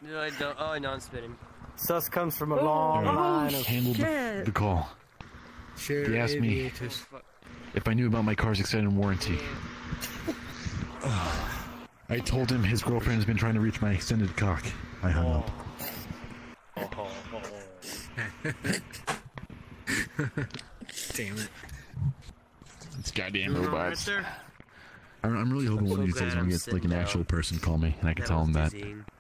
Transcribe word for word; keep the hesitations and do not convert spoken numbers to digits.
No, I don't. Oh, no, I'm spitting. Sus comes from a long oh, line oh, of... handled the, the call. Sure, he asked me if I knew about my car's extended warranty. I told him his girlfriend's been trying to reach my extended cock. I hung oh. up. Oh, oh, oh, oh. Damn it. It's goddamn robots. Right I'm, I'm really hoping I'm one so of these days I'm gonna get like an actual person call me and I can that tell him that. dizzying.